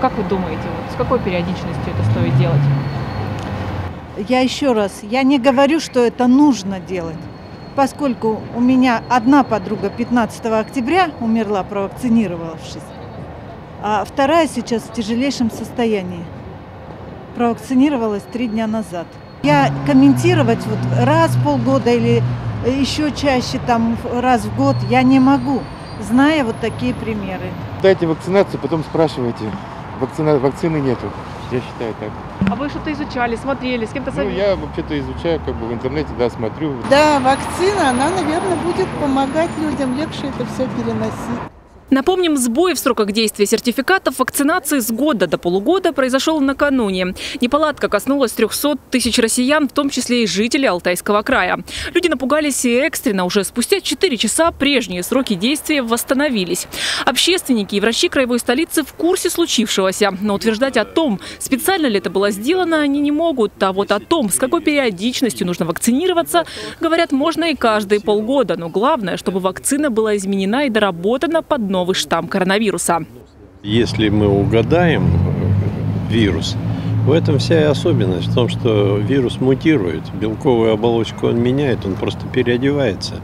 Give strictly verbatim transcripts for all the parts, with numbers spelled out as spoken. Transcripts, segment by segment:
Как вы думаете, вот с какой периодичностью это стоит делать? Я еще раз, я не говорю, что это нужно делать, поскольку у меня одна подруга пятнадцатого октября умерла, провакцинировавшись, а вторая сейчас в тяжелейшем состоянии. Провакцинировалась три дня назад. Я комментировать вот раз в полгода или еще чаще, там раз в год, я не могу, зная вот такие примеры. Дайте вакцинацию, потом спрашивайте. Вакцина, вакцины нету, я считаю так. А вы что-то изучали, смотрели, с кем-то Ну, советовали? я вообще-то изучаю, как бы в интернете, да, смотрю. Да, вакцина, она, наверное, будет помогать людям легче это все переносить. Напомним, сбой в сроках действия сертификатов вакцинации с года до полугода произошел накануне. Неполадка коснулась трёхсот тысяч россиян, в том числе и жителей Алтайского края. Люди напугались и экстренно. Уже спустя четыре часа прежние сроки действия восстановились. Общественники и врачи краевой столицы в курсе случившегося. Но утверждать о том, специально ли это было сделано, они не могут. А вот о том, с какой периодичностью нужно вакцинироваться, говорят, можно и каждые полгода. Но главное, чтобы вакцина была изменена и доработана под новый штамм коронавируса. Если мы угадаем вирус, в этом вся и особенность, в том, что вирус мутирует, белковую оболочку он меняет, он просто переодевается.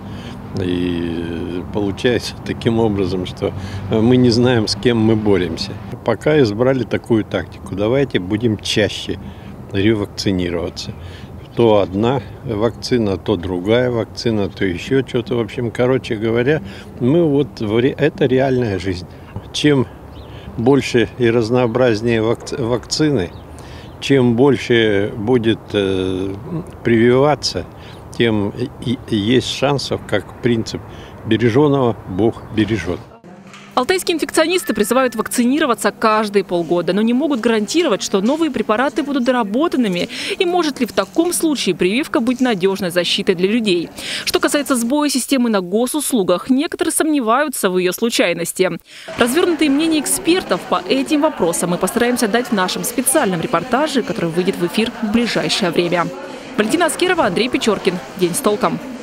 И получается таким образом, что мы не знаем, с кем мы боремся. Пока избрали такую тактику. Давайте будем чаще ревакцинироваться. То одна вакцина, то другая вакцина, то еще что-то. В общем, короче говоря, мы вот это реальная жизнь. Чем больше и разнообразнее вакцины, чем больше будет э, прививаться, тем и есть шансов, как принцип береженого Бог бережет. Алтайские инфекционисты призывают вакцинироваться каждые полгода, но не могут гарантировать, что новые препараты будут доработанными. И может ли в таком случае прививка быть надежной защитой для людей? Что касается сбоя системы на госуслугах, некоторые сомневаются в ее случайности. Развернутые мнения экспертов по этим вопросам мы постараемся дать в нашем специальном репортаже, который выйдет в эфир в ближайшее время. Валентина Аскерова, Андрей Печоркин. День с толком.